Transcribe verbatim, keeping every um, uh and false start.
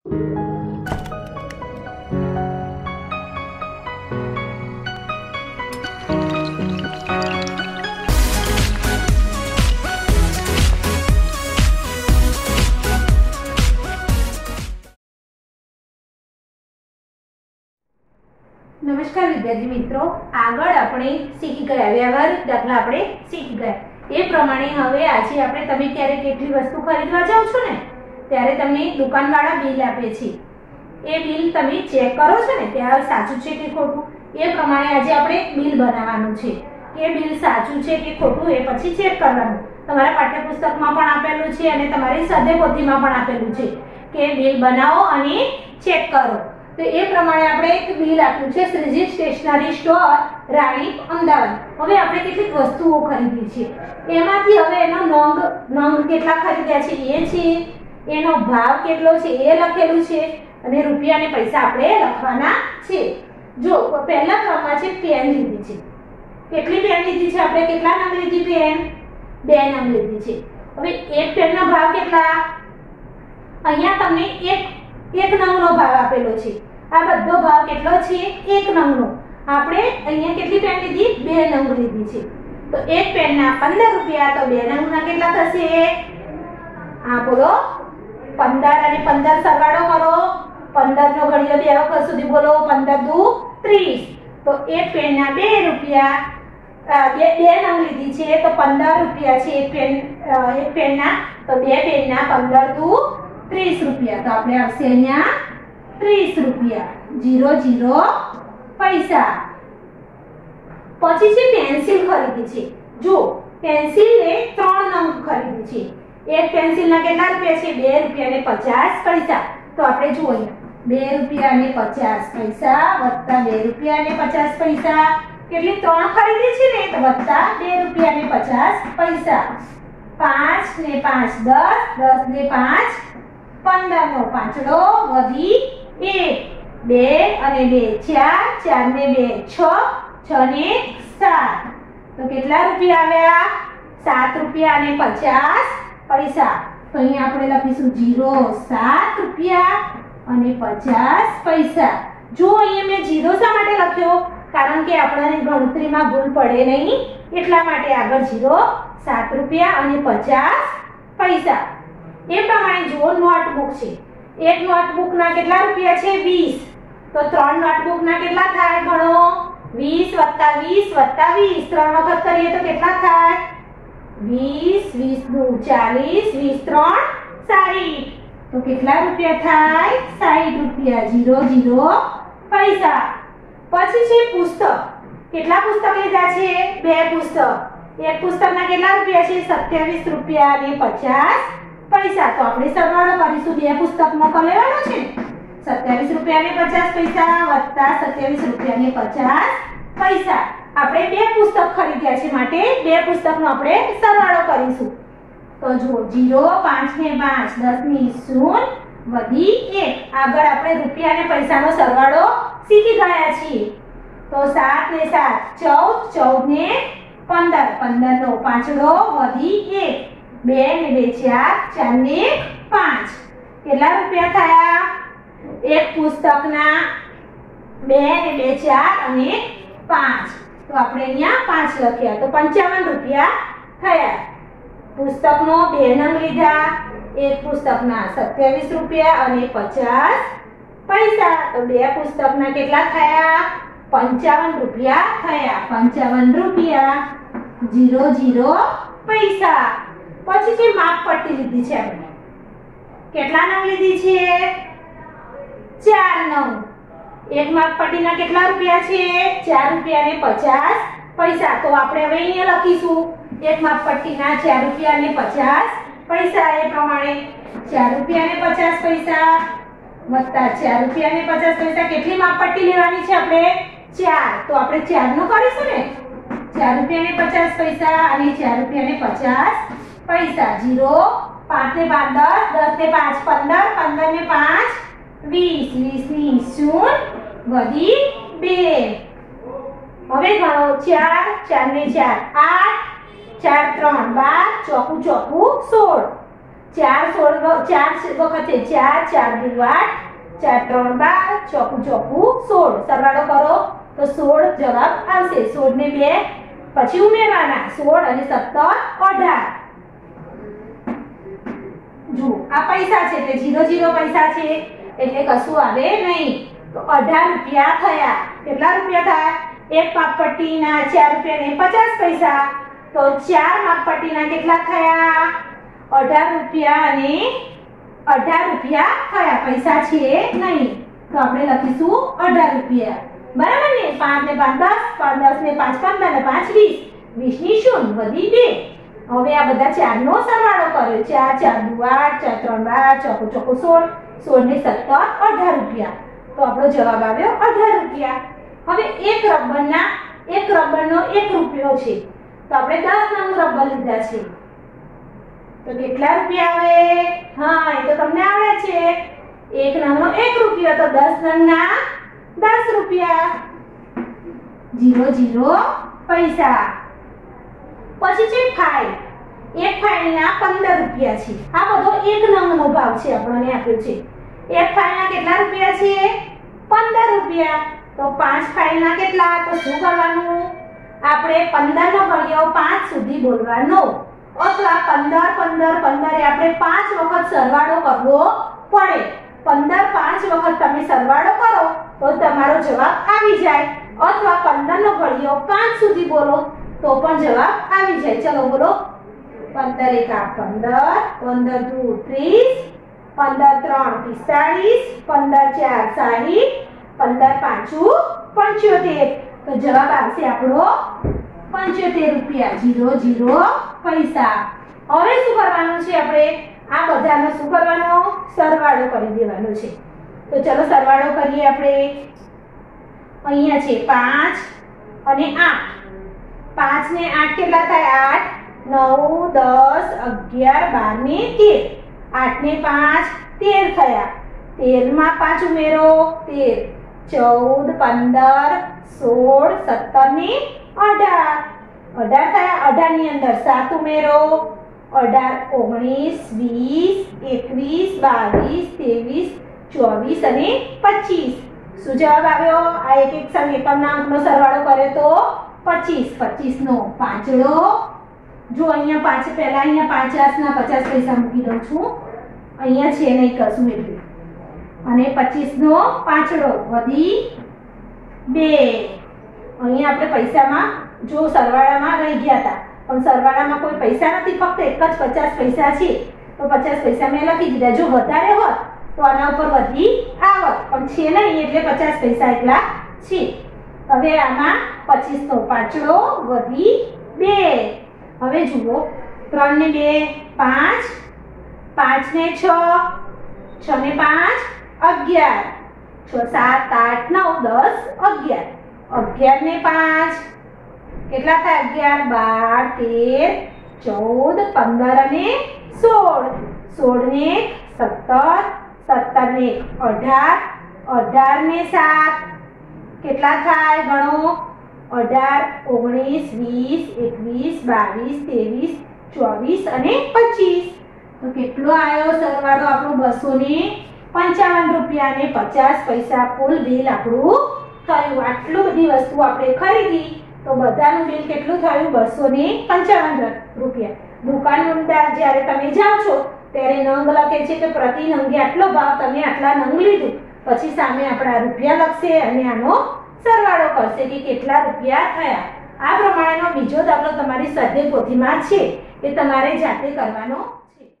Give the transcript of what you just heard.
नमस्कार विद्यार्थी मित्रों, આગળ આપણે શીખી ગયા વ્યવહારિક દાખલા આપણે શીખી ગયા એ પ્રમાણે હવે આજે આપણે તમે ક્યારે કેટલી વસ્તુ ખરીદવા જાવ છો ને ત્યારે તમને દુકાનવાળા બિલ આપે છે એ બિલ તમે ચેક કરો છો ને કે આ સાચું છે કે ખોટું એ પ્રમાણે આજે આપણે બિલ બનાવવાનું છે કે બિલ સાચું છે કે ખોટું એ પછી ચેક કરવાનું તમારા પાઠ્યપુસ્તકમાં પણ આપેલું છે અને તમારી સ્વાધ્યાય પોથીમાં પણ આપેલું છે કે બિલ બનાવો અને ચેક કરો। तो ए प्रमाणे આપણે એક બિલ આપ્યું છે શ્રીજી સ્ટેશનરી સ્ટોર રાણીપ અમદાવાદ। હવે આપણે કેટલીક વસ્તુઓ ખરીદી છે એમાંથી હવે એનો નંગ નંગ કેટલા ખરીદ્યા છે એ છે એનો ભાવ કેટલો છે એ લખેલું છે અને રૂપિયા અને પૈસા આપણે લખવાના છે। જો પહેલા ક્રમમાં છે પેન લીધી છે કેટલી પેન લીધી છે આપણે કેટલા નંગ લીધી પેન બે નંગ લીધી છે। હવે એક પેનનો ભાવ કેટલા અહીંયા તમને એક એક નંગનો ભાવ આપેલો છે આ બધો ભાવ કેટલો છે એક નંગનો આપણે અહીંયા કેટલી પેન લીધી બે નંગ લીધી છે તો એક પેનના પંદર રૂપિયા તો બે નંગના કેટલા થશે આ બોલો પંદર અને પંદર સરવાળો કરો પંદર નો ઘડિયો બે વખત સુધી બોલો પંદર દુ ત્રીસ તો એક પેનના બે રૂપિયા બે બે નંગ લીધી છે તો પંદર રૂપિયા છે એક પેન એક પેનના તો બે પેનના પંદર દુ ત્રીસ રૂપિયા तो આપણે આવશે અહીંયા ત્રીસ રૂપિયા જીરો જીરો પૈસા। પછી છે પેન્સિલ ખરીદી છે જો પેન્સિલ ને ત્રણ નંગ ખરીદી છે એક પેન્સિલ ના કેટલા રૂપિયા છે બે રૂપિયા ને પચાસ પૈસા તો આપણે જુઓ અહીંયા બે રૂપિયા ને પચાસ પૈસા વત્તા બે રૂપિયા ને પચાસ પૈસા કેટલી ત્રણ ખરીદી છે ને તો વત્તા બે રૂપિયા ને પચાસ પૈसा पांच ने पांच दस दस ने पांच पंदर नो पांचड़ो वधी एक बे अने बे चार चार ने बे छ छ ने सात तो केटला रुपया आव्या सात रुपया ने पचास पैसा तो अहीं आपणे लखीशुं जीरो सात रुपया अने पचास पैसा। जो अहीं मैं जीरो शा माटे लख्यो कारण के आपणाने गणतरीमां भूल पड़े नहीं એટલા માટે આગળ जीरो सात रुपया अने पचास पैसा। ए प्रमाणे जो नोटबुक छे एक नोटबुक ना केटला रुपया छे बीस तो त्रण नोटबुक ना केटला थाय गणो बीस वत्ता बीस वत्ता बीस त्रण वखत करीए तो केटला थाय बीस बीस दू चालीस बीस त्रण साठ तो केटला रुपया थाय साठ रुपया जीरो जीरो पैसा। પછી છે પુસ્તક કેટલા પુસ્તક લીધા છે બે પુસ્તક એક પુસ્તકના કેટલા રૂપિયા છે સત્યાવીસ રૂપિયા અને પચાસ પૈસા તો આપણે સરવાળો કરીશું બે પુસ્તકનો લેવાનો છે સત્યાવીસ રૂપિયા અને પચાસ પૈસા વત્તા સત્યાવીસ રૂપિયા અને પચાસ પૈસા આપણે બે પુસ્તક ખરીદ્યા છે માટે બે પુસ્તકનો આપણે સરવાળો કરીશું તો જુઓ જીરો પાંચ ને પાંચ દસ ની શૂન્ય વધી એક આગળ આપણે રૂપિયા અને પૈસાનો સરવાળો सीखी गया छे तो सात ने सात चौदह चौदह ने पंदर पंदर नो पांचड़ो वधी एक बे ने बे चार चार ने पांच केटला रुपया थया एक पुस्तकना बे ने बे चार अने पांच तो आपणे अहींया पांच लख्या तो पंचावन रुपया थया। पुस्तकनो बे नंग लीधा एक पुस्तकना सत्यावीस रुपया अने पचास पैसा तो बे पुस्तकना केटला थया पंचावन रुपया थया पंचावन रुपया जीरो जीरो पैसा। પછી જે માપ પટ્ટી લીધી છે આપણે કેટલા નંગ લીધી છે ચાર નંગ એક માપ પટ્ટીના કેટલા રૂપિયા છે ચાર રૂપિયા ને પચાસ પૈસા તો આપણે હવે અહીંયા લખીશું એક માપ પટ્ટીના ચાર રૂપિયા ને પચાસ પૈસા એ પ્રમાણે ચાર રૂપિયા ને પચાસ પૈસા वत्ता चार रुपया ने पचास पैसा केटली माप पट्टी लेवानी छे आपणे चार तो आपणे चार नो करीशुं ने चार रुपया ने पचास पैसा अने चार रुपया ने पचास पैसा जीरो पांच ने पांच दस दस ने पांच पंदर पंदर ने पांच वीस वीस नी शून्य वधी बे हवे गणो चार चार ने चार आठ चार त्रण बार चौकू चौकू सोळ ચાર સોળ ચાર વખતે ચાર, ચાર દુ આઠ, ચાર ત્રણ બાર, ચોકું ચોકું સોળ. સરવાળો કરો તો સોળ જવાબ આવશે. સોળ ને બે પછી ઉમેરવાના. સોળ અને સત્તર અઢાર. જુઓ આ પૈસા છે એટલે જીરો જીરો પૈસા છે એટલે કશું આવે નહીં. તો અઢાર રૂપિયા થયા. કેટલા રૂપિયા થયા? એક માપપટ્ટીના ચાર રૂપિયા ને પચાસ પૈસા. તો ચાર માપપટ્ટીના કેટલા થયા? અઢાર રૂપિયા અને અઢાર રૂપિયા થયા. પૈસા છે નહીં તો આપણે લખીશું અઢાર રૂપિયા. બરાબર ને? પાંચ ને પાંચ દસ, પાંચ દસ ને પાંચ પંદર ને પાંચ વીસ, વીસ ની શૂન્ય વધી બે. હવે આ બધા ચાર નો સરવાળો કર્યો. ચાર, ચાર દુ આઠ, ચાર ત્રણ બાર, ચોકો ચોકો સોળ, સોળ ને સત્તર અઢાર રૂપિયા. તો આપણો જવાબ આવ્યો અઢાર રૂપિયા. હવે એક રબરના એક રબરનો એક રૂપિયો છે તો આપણે દસ નંગ રબર લીધા છે તો કેટલા રૂપિયા આવે? હા એ તો તમને આવડે છે. એક નંગનો એક રૂપિયો તો દસ નંગના દસ રૂપિયા. જીરો જીરો પૈસા. પછી છે ફાઈલ. એક ફાઈલના પંદર રૂપિયા છે. આ બધો એક નંગનો ભાવ છે આપણને આપ્યો છે. એક ફાઈલના કેટલા રૂપિયા છે? પંદર રૂપિયા. તો પાંચ ફાઈલના કેટલા? તો શું કરવાનું? આપણે પંદર નો ઘડિયો પાંચ સુધી બોલવાનો અથવા પંદર પંદર પંદર એ આપણે પાંચ વખત સરવાળો કરવો પડે. પંદર પાંચ વખત તમે સરવાળો કરો તો તમારો જવાબ આવી જાય. અથવા પંદર નો ઘડિયો પાંચ સુધી બોલો તો પણ જવાબ આવી જાય. ચલો બોલો. પંદર એકા પંદર, પંદર દુ ત્રીસ, પંદર ત્રણ પિસ્તાળીસ, પંદર ચાર સાહીઠ, પંદર પાંચું પંચોતેર. તો જવાબ આવશે આપણો પંચોતેર રૂપિયા. જીરો જીરો પૈસા. હવે શું કરવાનું છે? આપણે આ બધાનો શું કરવાનો? સરવાળો કરી દેવાનો છે. તો ચલો સરવાળો કરીએ આપણે. અહીંયા છે પાંચ અને આઠ. પાંચ ને આઠ કેટલા થાય? આઠ, નવ, દસ, અગિયાર, બાર ને તેર. આઠ ને પાંચ તેર થયા. તેર માં પાંચ ઉમેરો તેર, ચૌદ, પંદર, સોળ, સત્તર ને અઢાર. અઢાર થયા. અઢાર ની અંદર સાત ઉમેરો. અઢાર, ઓગણીસ, વીસ, એકવીસ, બાવીસ, ત્રેવીસ, ચોવીસ અને પચીસ. શું જવાબ આવ્યો? આ એક એક સમ એકમના અંકનો સરવાળો કરે તો પચીસ. પચીસ નો પાંચડો. જો અહીંયા પાંચ પહેલા અહીંયા પચાસ ના પચાસ પૈસા મૂકી દઉં છું. અહીંયા છે નહીં કશું એટલે. અને પચીસ નો પાંચડો વધી બે. અહીંયા આપણે પૈસામાં જો સરવાળામાં રહી ગયા હતા પણ સરવાળામાં કોઈ પૈસા નથી, ફક્ત એક જ પચાસ પૈસા છે તો પચાસ પૈસા મેં લખી દીધા. જો વધારે હોત તો આના ઉપર વધી આવત પણ છે નહીં એટલે પચાસ પૈસા એટલા છે. હવે આમાં પચીસ નો પાંચડો વધી બે. હવે જુઓ ત્રણ ને બે પાંચ, પાંચ ને છ, છ ને પાંચ અગિયાર, છ સાત આઠ નવ દસ અગિયાર. અગિયાર ને પાંચ કેટલા થાય? અગિયાર, બાર, તેર, ચૌદ, પંદર અને સોળ. સોળ ને સત્તર, સત્તર ને અઢાર, અઢાર ને સાત કેટલા થાય? ગણો. અઢાર, ઓગણીસ, વીસ, એકવીસ, બાવીસ, ત્રેવીસ, ચોવીસ અને પચીસ. તો કેટલો આવ્યો સરવાળો આપણો? બસો ને પંચાવન રૂપિયા ને પચાસ પૈસા કુલ બિલ આપણું થયું. આટલું બધી વસ્તુ આપણે ખરીદી તો બધાનું બિલ કેટલું થયું? બસો ને પંચાવન રૂપિયા. દુકાનદાર જ્યારે તમે જાઓ છો ત્યારે નંગ લખે છે કે પ્રતિ નંગે આટલો ભાવ, તમે આટલા નંગ લીધું. પછી સામે આપણા રૂપિયા લખશે અને આનો સરવાળો કરશે કે કેટલા રૂપિયા થયા. આ પ્રમાણેનો બીજો દાખલો તમારી સ્વાધ્યાય પોથીમાં છે એ તમારે જાતે કરવાનો છે.